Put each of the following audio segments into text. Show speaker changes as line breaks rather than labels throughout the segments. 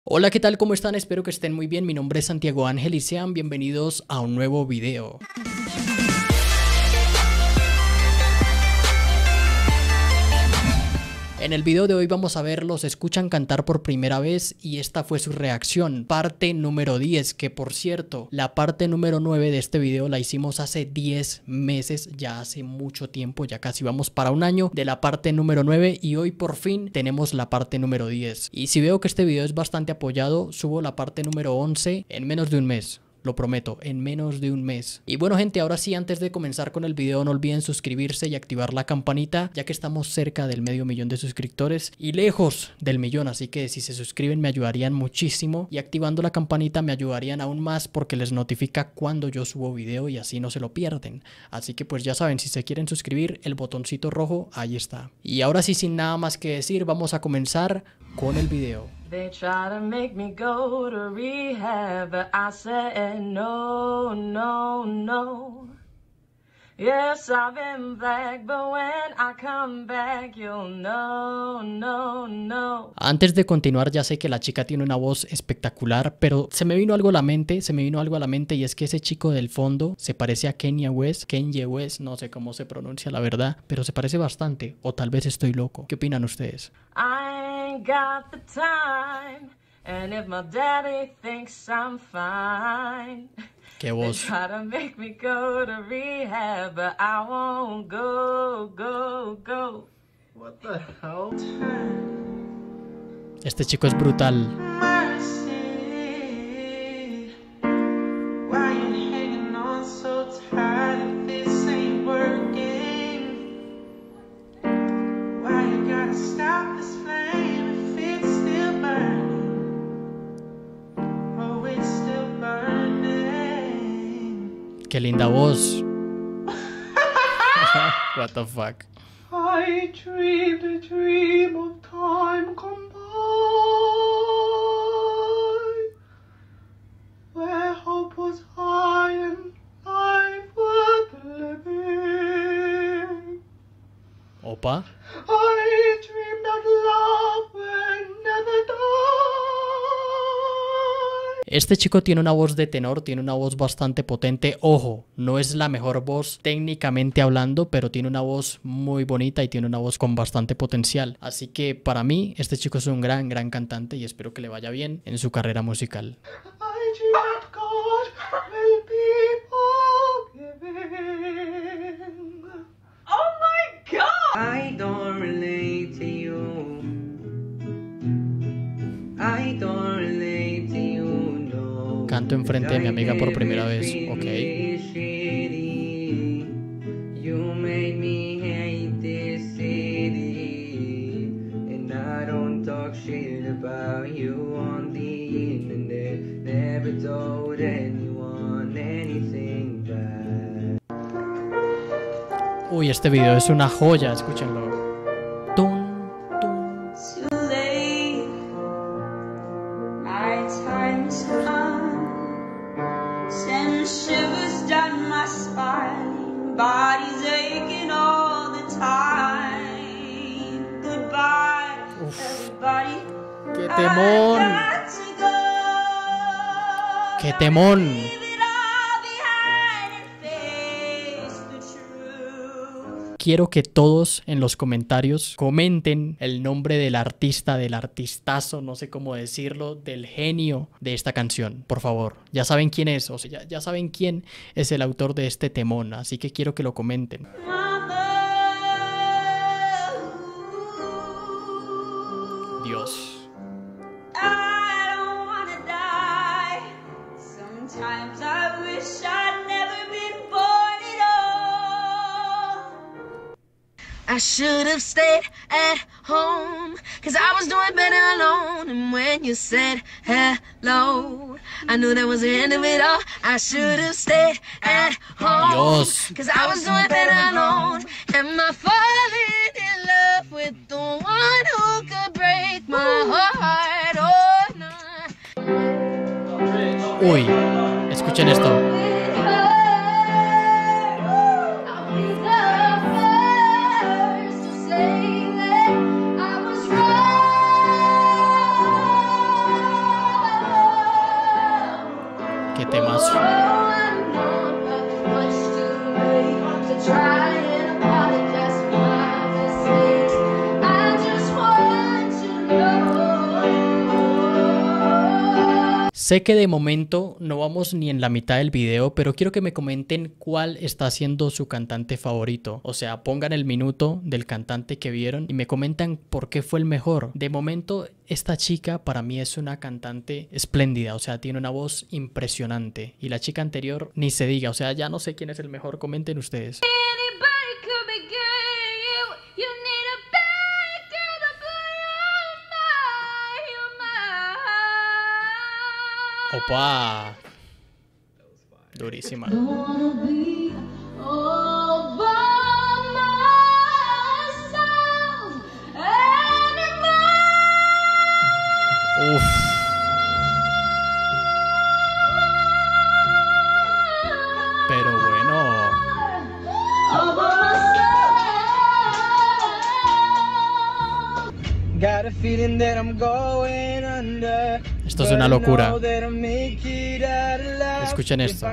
Hola, ¿qué tal? ¿Cómo están? Espero que estén muy bien. Mi nombre es Santiago Ángel y sean bienvenidos a un nuevo video. En el video de hoy vamos a ver Los Escuchan cantar por primera vez y esta fue su reacción, parte número 10, que por cierto, la parte número 9 de este video la hicimos hace 10 meses, ya hace mucho tiempo, ya casi vamos para un año de la parte número 9 y hoy por fin tenemos la parte número 10. Y si veo que este video es bastante apoyado, subo la parte número 11 en menos de un mes. Lo prometo, en menos de un mes. Y bueno, gente, ahora sí, antes de comenzar con el video, no olviden suscribirse y activar la campanita, ya que estamos cerca del medio millón de suscriptores y lejos del millón, así que si se suscriben me ayudarían muchísimo y activando la campanita me ayudarían aún más porque les notifica cuando yo subo video y así no se lo pierden. Así que pues ya saben, si se quieren suscribir, el botoncito rojo ahí está. Y ahora sí, sin nada más que decir, vamos a comenzar con el video.
They try to make me go to rehab, but I said no, no, no. Yes, I've been black, but when I come back, you'll know, no, no.
Antes de continuar, ya sé que la chica tiene una voz espectacular, pero se me vino algo a la mente, y es que ese chico del fondo se parece a Kanye West, no sé cómo se pronuncia la verdad, pero se parece bastante, o tal vez estoy loco. ¿Qué opinan ustedes?
I ain't got the time, and if my daddy thinks I'm fine.
Qué voz.
They try to make me go to rehab, but I won't go.
What the hell?
Este chico es brutal.
Mercy, why you hanging on so tight if this ain't working? Why you gotta stop this flame if it's still burning? Oh, it's still burning.
Qué linda voz. What the fuck.
I dreamed a dream of time gone by, where hope was high and life worth living.
Opa.
I dreamed that love would never die.
Este chico tiene una voz de tenor, tiene una voz bastante potente. Ojo, no es la mejor voz técnicamente hablando, pero tiene una voz muy bonita y tiene una voz con bastante potencial. Así que para mí, este chico es un gran cantante y espero que le vaya bien en su carrera musical.
I dream that God will be forgiving.
Oh my God!
I don't relate to you. I don't relate to you, no.
Canto enfrente de mi amiga por primera vez, ok.
You made me hate this city, and I don't talk shit about you on the internet. Never told anyone anything bad.
Uy, este video es una joya, escúchenlo. Tum, tum.
Too late, my time's come. Send shivers down my spine, body's aching all the time. Goodbye, everybody.
¡Qué temón!
I got to go.
¡Qué temón!
Leave it all behind and face the truth.
Quiero que todos en los comentarios comenten el nombre del artista, del artistazo, no sé cómo decirlo, del genio de esta canción, por favor. Ya saben quién es, o sea, ya saben quién es el autor de este temón, así que quiero que lo comenten. Dios.
I don't wanna die. Sometimes I wish I'd never been born at all.
I should have stayed at home, 'cause I was doing better alone. And when you said hello, I knew that was the end of it all. I should have stayed at home,
Dios.
'cause I was doing better alone. Am I falling in love with the one who could break my heart? Oh, no.
Uy, escuchen esto. Qué temazo. Sé que de momento no vamos ni en la mitad del video, pero quiero que me comenten cuál está siendo su cantante favorito. O sea, pongan el minuto del cantante que vieron y me comentan por qué fue el mejor. De momento, esta chica para mí es una cantante espléndida, o sea, tiene una voz impresionante. Y la chica anterior ni se diga, o sea, ya no sé quién es el mejor, comenten ustedes. Opa, durísima. Uf. Pero bueno.
Got a feeling that I'm going under.
Esto es una locura. Escuchen esto.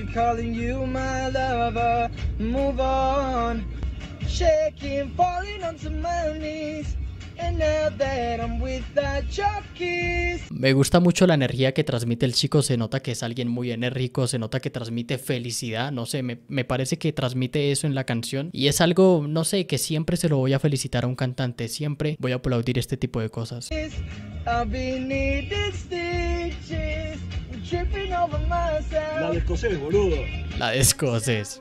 Me gusta mucho la energía que transmite el chico, se nota que es alguien muy enérgico, se nota que transmite felicidad, no sé, me parece que transmite eso en la canción y es algo, no sé, que siempre se lo voy a felicitar a un cantante, siempre voy a aplaudir este tipo de cosas.
La de escocés, boludo.
La de escocés.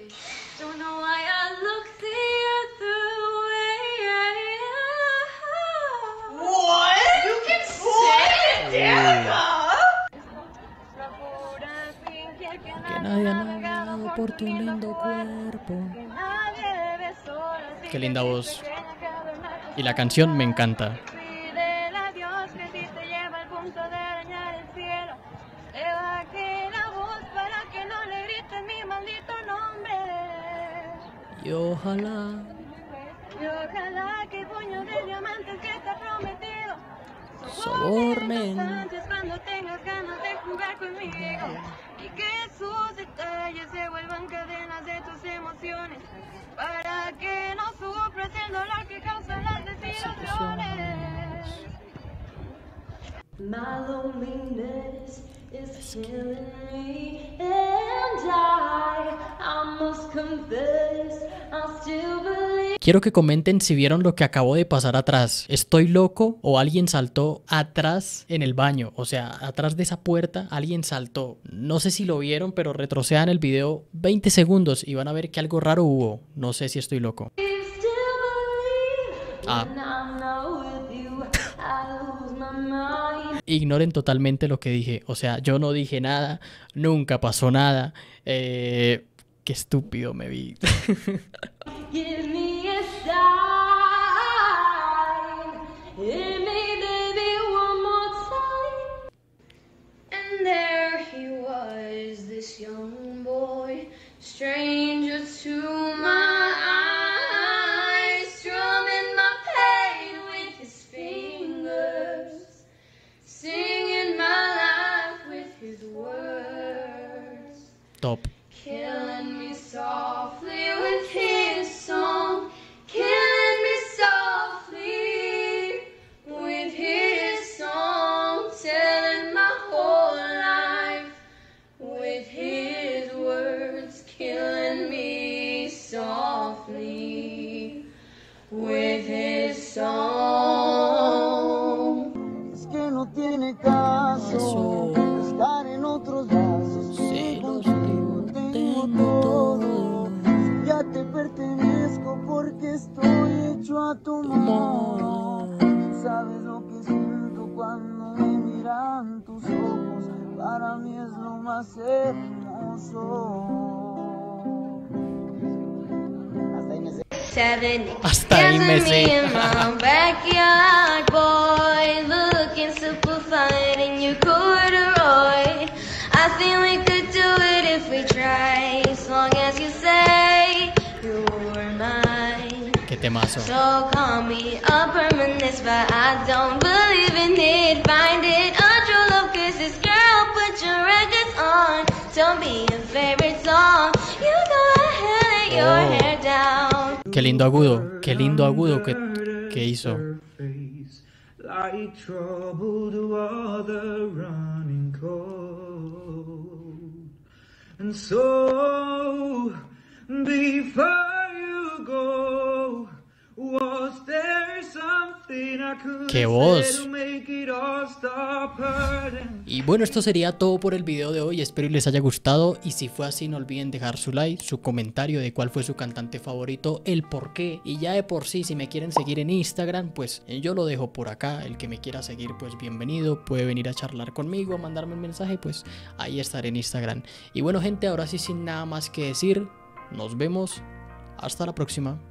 Que nadie ha navegado por tu lindo cuerpo. Qué linda voz. Y la canción me encanta. Y ojalá que el puño de diamantes que está prometido sobornen cuando tengas ganas de jugar conmigo y que sus detalles se vuelvan cadenas de tus emociones para que no sufras el dolor que causan las desilusiones. My loneliness is killing me and I must confess I still believe. Quiero que comenten si vieron lo que acabó de pasar atrás. ¿Estoy loco o alguien saltó atrás en el baño? O sea, atrás de esa puerta alguien saltó. No sé si lo vieron, pero retrocedan el video 20 segundos y van a ver que algo raro hubo. No sé si estoy loco. Ignoren totalmente lo que dije. O sea, yo no dije nada. Nunca pasó nada. Qué estúpido me vi. Give me a sign. Hit me, baby, one more time. And there he was, this young boy, stranger to my eyes, strumming my pain with his fingers, singing my life with his words. Top. Killing me softly with his song, killing me softly with his song, telling my whole life with his words, killing me softly with his song.
Es que no tiene caso estar en otros brazos.
Sí, los
todo. Ya te pertenezco porque estoy hecho a tu modo. Sabes lo que siento cuando me miran tus ojos. Para mí es lo más hermoso.
Hasta ahí me sé.
I think we could do it if we try, as long as you say you're mine.
Qué temazo.
So call me a permanent, but I don't believe in it. Find it a true love kisses, girl, put your records on.
lindo agudo que hizo.
Like troubled water running cold. And so, before you go, was there something I could
¡Qué
say
voz!
to make it all stop hurting?
Y bueno, esto sería todo por el video de hoy, espero y les haya gustado, y si fue así no olviden dejar su like, su comentario de cuál fue su cantante favorito, el por qué, y ya de por sí si me quieren seguir en Instagram pues yo lo dejo por acá, el que me quiera seguir pues bienvenido, puede venir a charlar conmigo, mandarme un mensaje, pues ahí estaré en Instagram. Y bueno gente, ahora sí sin nada más que decir, nos vemos, hasta la próxima.